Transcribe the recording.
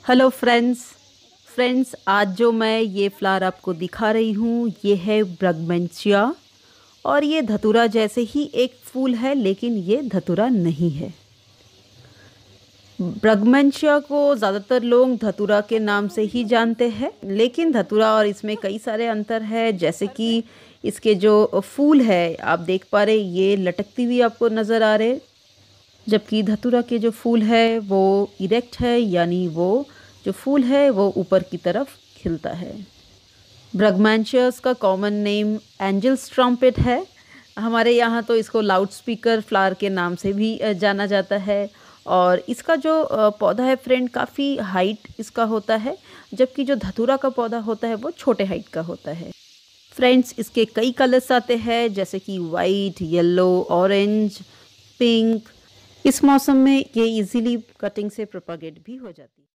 Hello friends आज जो मैं ये फ्लावर आपको दिखा रही हूँ ये है ब्रगमेंशिया। और ये धतूरा जैसे ही एक फूल है, लेकिन ये धतूरा नहीं है। ब्रगमेंशिया को ज़्यादातर लोग धतूरा के नाम से ही जानते हैं, लेकिन धतूरा और इसमें कई सारे अंतर है। जैसे कि इसके जो फूल है आप देख पा रहे, ये लटकती हुई आपको नज़र आ रहे, जबकि धतूरा के जो फूल है वो इरेक्ट है, यानी वो जो फूल है वो ऊपर की तरफ खिलता है। ब्रगमेंशियस का कॉमन नेम एंजल्स ट्रम्पेट है। हमारे यहाँ तो इसको लाउड स्पीकर फ्लावर के नाम से भी जाना जाता है। और इसका जो पौधा है फ्रेंड, काफ़ी हाइट इसका होता है, जबकि जो धतूरा का पौधा होता है वो छोटे हाइट का होता है। फ्रेंड्स, इसके कई कलर्स आते हैं, जैसे कि वाइट, येलो, ऑरेंज, पिंक। इस मौसम में ये इजीली कटिंग से प्रोपागेट भी हो जाती है।